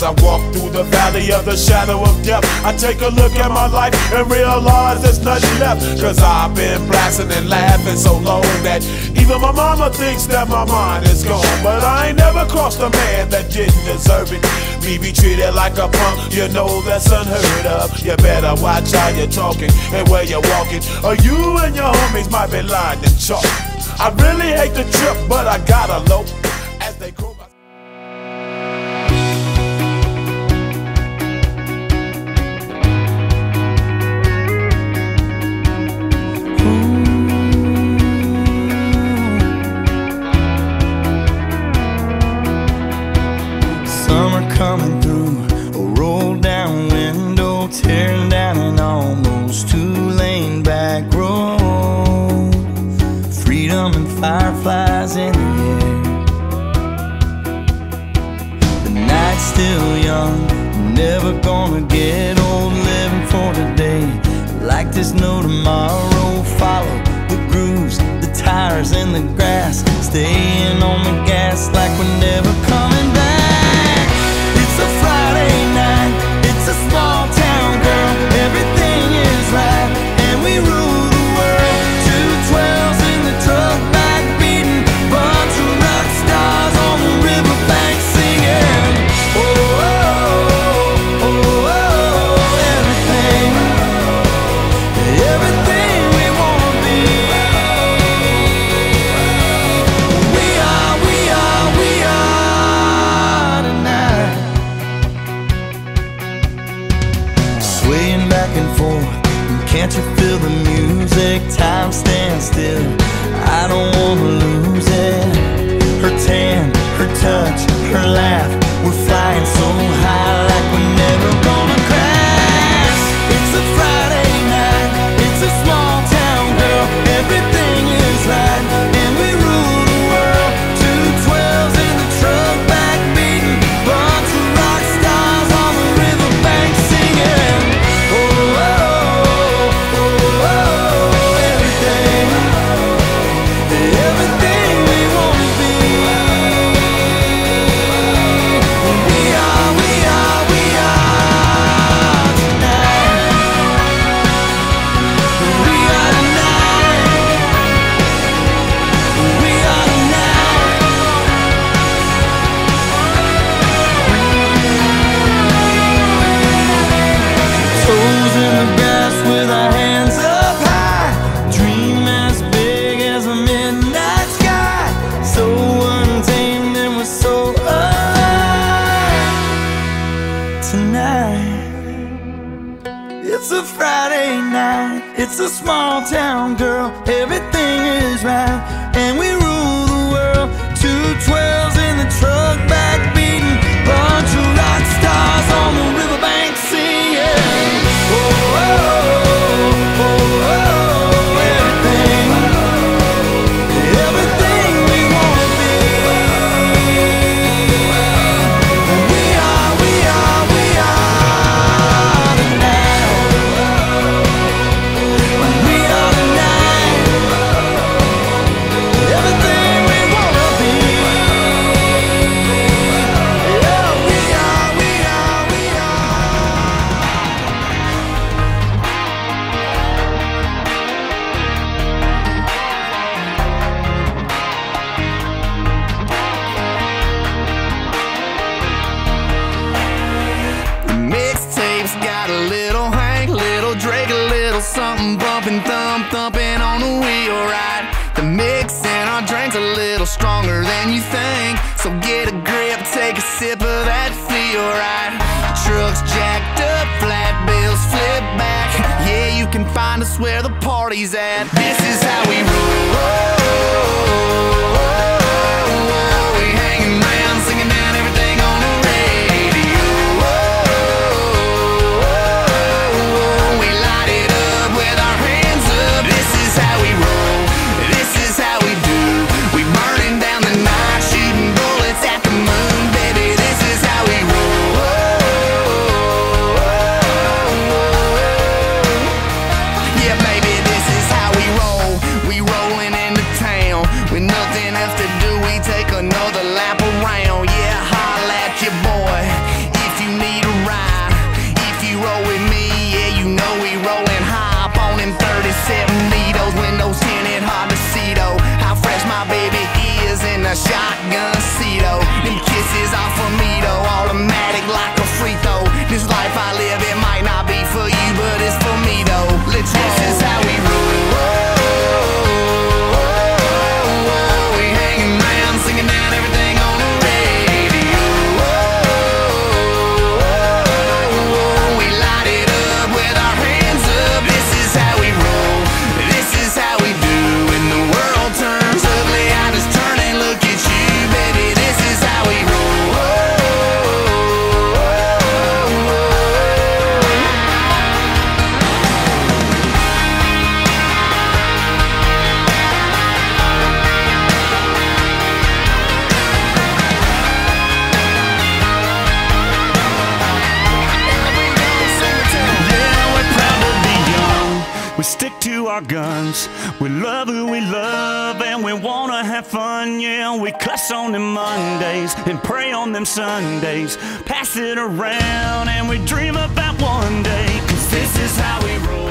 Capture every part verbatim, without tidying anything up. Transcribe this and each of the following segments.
As I walk through the valley of the shadow of death, I take a look at my life and realize there's nothing left. Cause I've been blasting and laughing so long that even my mama thinks that my mind is gone. But I ain't never crossed a man that didn't deserve it. Me be treated like a punk, you know that's unheard of. You better watch how you're talking and where you're walking, or you and your homies might be lined in chalk. I really hate the trip, but I gotta low as they grow. Summer coming through, a roll down window, tearing down an almost two-lane back road. Freedom and fireflies in the air. The night's still young, never gonna get old. Living for today, like there's no tomorrow. Follow the grooves, the tires in the grass, staying on the gas like we're never coming back. It's a Friday night, it's a small town, girl. Everything is right, and we rule the world. Two twelves in the truck back beating, bunch of rock stars on the riverbank singing. Oh, oh, oh, oh, everything, everything we wanna be. We are, we are, we are tonight. Swaying back and forth, can't you feel the music? Time stands still, I don't wanna lose it. Her tan, her touch, her laugh, we're flying so high like we're never gonna crash. It's a Friday night, it's a small town, girl. Everything is right, and we rule the world. Two twelves in the truck back beating, bunch of rock stars on the riverbank singing. Oh, oh, oh, oh, oh, everything, everything we wanna be. We are, we are, we are tonight. We are tonight. We are tonight. Toes in the grass with our hands up high, dream as big as a midnight sky. So untamed and we're so alive tonight. It's a Friday night, it's a small town, girl. Everything is right, and we rule the world. Two twelves in the truck back beating, bunch of rock stars on the riverbank singing. Oh, oh, oh, oh, oh, everything, everything we wanna be. We are, we are, we are tonight. We are tonight. Everything we wanna be. Yeah, we are, we are, we The mixtape's got a little Hank, little Drake, a little something bumping, thump, thumping on the wheel, right? The mix in our drink's a little stronger than you think, so get a grip, take a sip of that feel, right? Trucks jacked up, flat bills flip back. Yeah, you can find us where the party's at. This is how we roll. We hanging round, singing down everything on the radio. We light it up with our hands up. This is how we roll. This is how we do. We burning down the night, shooting bullets at the moon, baby. This is how we roll. Yeah, baby, this is how we roll. We rolling into roll with me, yeah, you know we rollin' high up on them thirty-seven needles. Windows tinted, hard to see though how fresh my baby is in a shotgun seat, oh. Them kisses are for me though, automatic like a free throw. This life I live, it might not be for you, but it's for me though. Let's roll. This is how we roll. We hanging round, singing down everything on the radio. We light it up with our hands up. This is how we roll. This is how we do. When the world turns ugly, I just turn and look at you, baby. This is how we roll. We stick to our guns, we love who we love, and we wanna have fun, yeah. We cuss on them Mondays and pray on them Sundays, pass it around and we dream about one day, 'cause this is how we roll.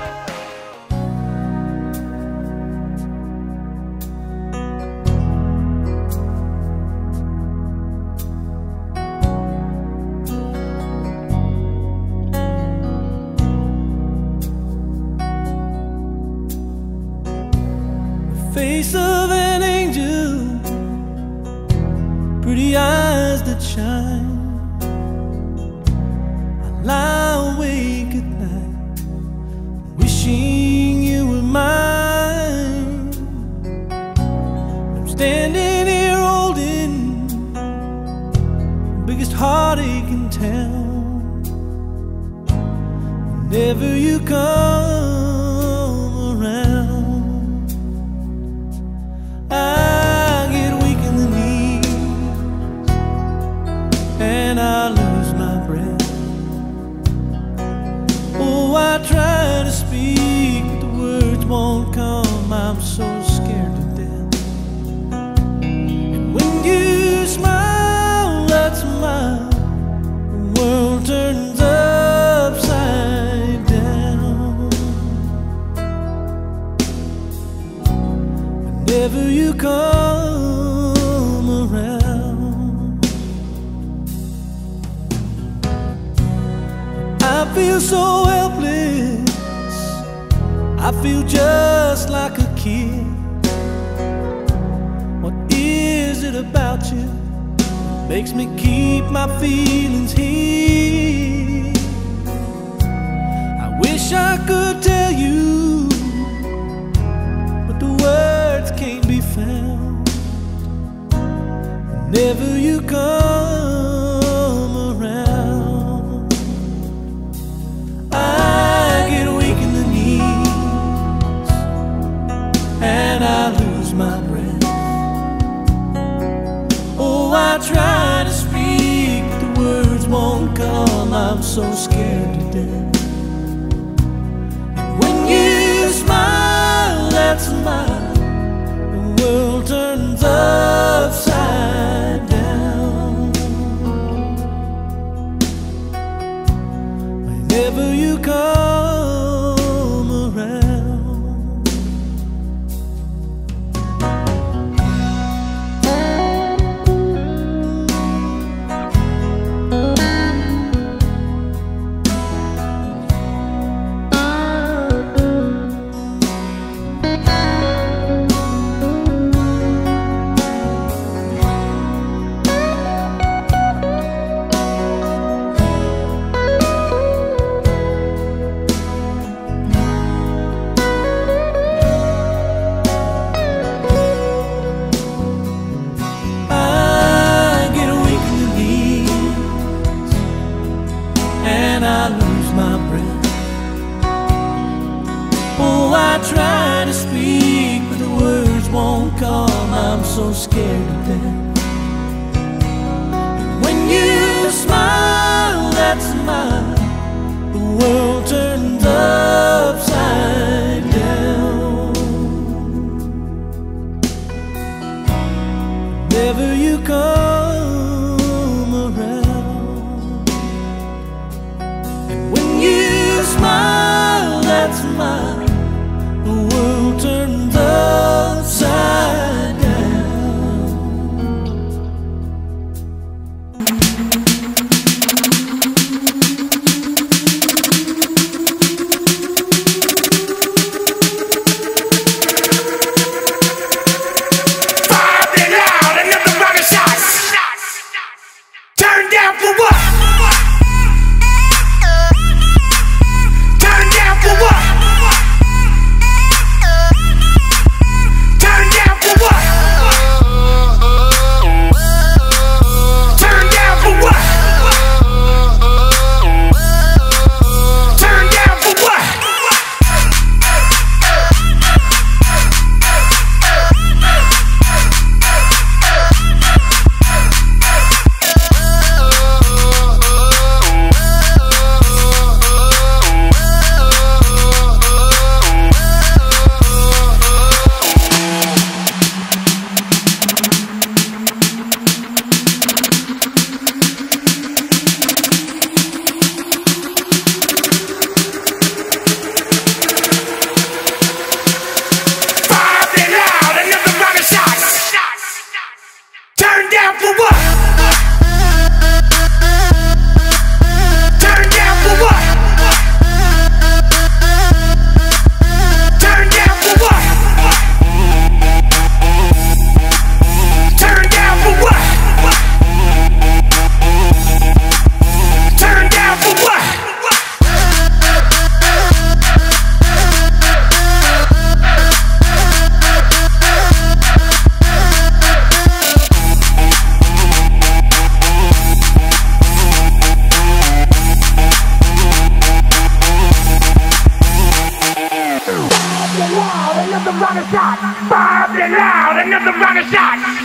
Face of an angel, pretty eyes that shine. I lie awake at night, wishing you were mine. I'm standing here holding the biggest heartache in town. Whenever you come I get weak in the knees and I lose my breath. Oh, I try to speak, but the words won't come. I'm so scared to death. And when you smile, that smile, the world turns upside down. Whenever you come around, I feel so helpless, I feel just like a kid. What is it about you that makes me keep my feelings hid? I wish I could tell you, but the words can't be found. Whenever you come around, I get weak in the knees and I lose my breath. Oh, I try to speak, but the words won't come. I'm so scared to death. And when you smile, that smile, the world turns upside down. Whenever you come around, I lose my breath. Oh, I try to speak, but the words won't come. I'm so scared to death. When you smile, that smile, the world turns upside down. Whenever you come around, and when you round of shot. Fire up and loud, another round of shot.